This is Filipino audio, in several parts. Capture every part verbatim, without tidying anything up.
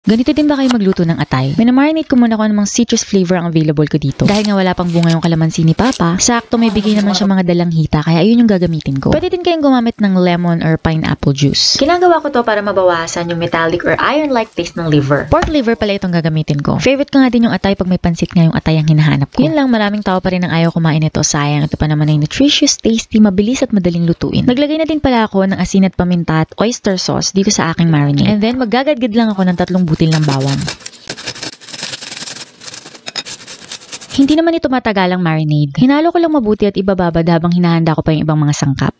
Ganito din ba kayo magluto ng atay? Minamarinate ko muna ko ng mga citrus flavor ang available ko dito. Dahil nga wala pang bunga yung kalamansi ni Papa, sakto may bigay naman siya mga dalang hita, kaya ayun yung gagamitin ko. Pwede din kayong gumamit ng lemon or pineapple juice. Ginagawa ko to para mabawasan yung metallic or iron-like taste ng liver. Pork liver pala itong gagamitin ko. Favorite ko nga din yung atay pag may pansit nga yung atay ang hinahanap ko. Yun lang, maraming tao pa rin ang ayaw kumain ito. Sayang, ito pa naman ay nutritious, tasty, mabilis at madaling lutuin. Naglagay na din pala ako ng asin at paminta at oyster sauce dito sa aking marinade. And then magagadgad lang ako ng tatlong butil ng bawang. Hindi naman ito matagalang marinade. Hinalo ko lang mabuti at ibababad habang hinahanda ko pa yung ibang mga sangkap.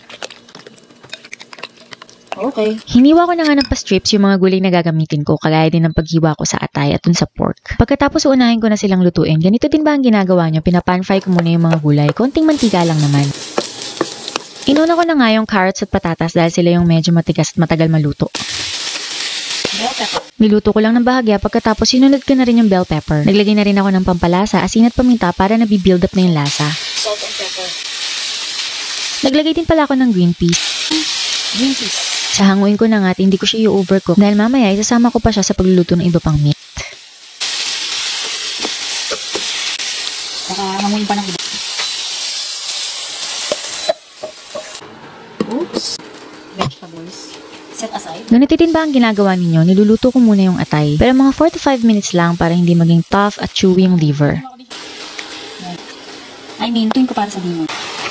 Okay. Hiniwa ko na nga ng pa-strips yung mga gulay na gagamitin ko, kagaya din ng paghiwa ko sa atay at dun sa pork. Pagkatapos unahin ko na silang lutuin, ganito din ba ang ginagawa nyo? Pinapan-fry ko muna yung mga gulay, konting mantika lang naman. Inuna ko na nga yung carrots at patatas dahil sila yung medyo matigas at matagal maluto. Bell pepper. Niluto ko lang ng bahagya, pagkatapos sinunod ko na rin yung bell pepper. Naglagay na rin ako ng pampalasa, asin at paminta para nabibuild up na yung lasa. Salt and pepper. Naglagay din pala ako ng green peas. Green peas. Sahanguin ko na nga at hindi ko siya i-overcook dahil mamaya isasama ko pa siya sa pagluluto ng iba pang meat. Saka hanguin pa ng iba. Oops. Vegetables. Set aside. Ganito din ba ang ginagawa ninyo? Niluluto ko muna yung atay. Pero mga four to five minutes lang para hindi maging tough at chewy yung liver. I mean, tuwing ko para sa dinner.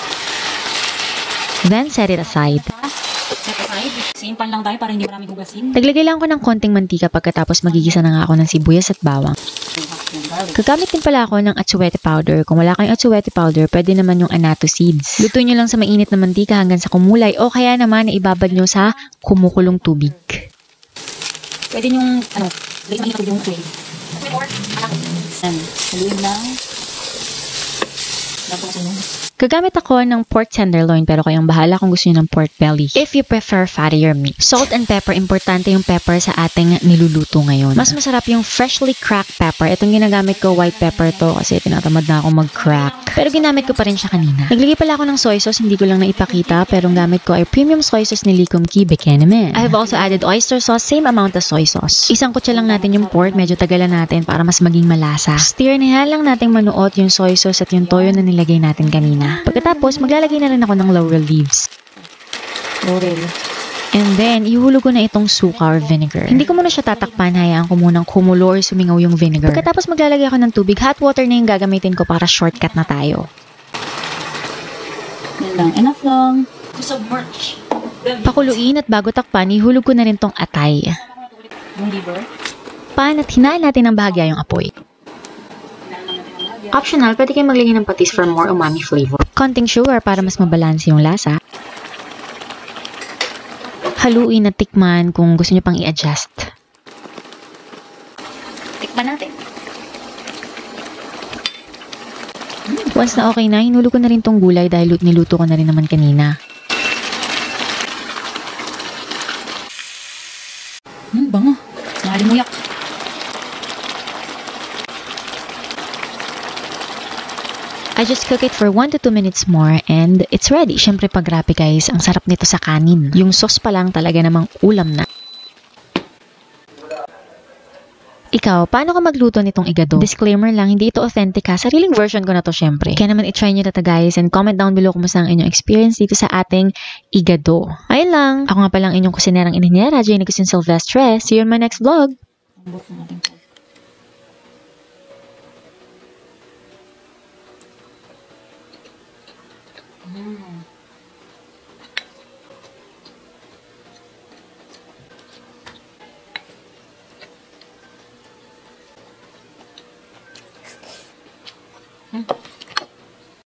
Then set it aside. Set aside. Simpan lang tayo para hindi maraming hugasin. Naglagay lang ako ng konting mantika pagkatapos magigisa na nga ako ng sibuyas at bawang. Gagamit din pala ako ng atsuwete powder. Kung wala kayong atsuwete powder, pwede naman yung annatto seeds. Luto nyo lang sa mainit na mantika hanggang sa kumulay o kaya naman na ibabad nyo sa kumukulong tubig. Pwede yung, ano, lagay sa mainit yung tubig. Or, anak, haluin lang. Lagay sa inyo. Gagamit ako ng pork tenderloin pero kayong bahala kung gusto nyo ng pork belly. If you prefer fattier meat. Salt and pepper, importante yung pepper sa ating niluluto ngayon. Mas masarap yung freshly cracked pepper. Itong ginagamit ko, white pepper to kasi tinatamad na ako mag-crack. Pero ginamit ko pa rin siya kanina. Naglagay pala ako ng soy sauce, hindi ko lang naipakita pero ang gamit ko ay premium soy sauce ni Licom Key Bekenemen. I have also added oyster sauce, same amount as soy sauce. Isang kutsa lang natin yung pork, medyo tagalan natin para mas maging malasa. Stir na lang natin manuot yung soy sauce at yung toyo na nilagay natin kanina. Pagkatapos, maglalagay na rin ako ng laurel leaves. Laurel. And then, ihulog ko na itong suka or vinegar. Hindi ko muna siya tatakpan, hayaan ko munang kumulo or sumingaw yung vinegar. Pagkatapos, maglalagay ako ng tubig. Hot water na yung gagamitin ko para shortcut na tayo. Yan lang. Enough lang. To submerge. Pakuluin at bago takpan, ihulog ko na rin tong atay. Yung liver. Pan at hinaan natin ng bahagya yung apoy. Optional, pwede kayong maglagay ng patis for more umami flavor. Konting sugar para mas mabalanse yung lasa. Haluin at tikman kung gusto nyo pang i-adjust. Tikman natin. Once na okay na, hinulog ko na rin tong gulay dahil niluto ko na rin naman kanina. Hmm, bango. Nalimuyak. I just cook it for one to two minutes more and it's ready. Syempre pag rapi guys, ang sarap nito sa kanin. Yung sauce pa lang talaga namang ulam na. Ikaw, paano ka magluto nitong igado? Disclaimer lang, hindi ito authentic ha. Sariling version ko na to syempre. Kaya naman i-try nyo na to guys and comment down below kumusta ang inyong experience dito sa ating igado. Ayun lang. Ako nga palang inyong kusinerang inanyera, Jenny Cusin Silvestre. See you in my next vlog. Mm.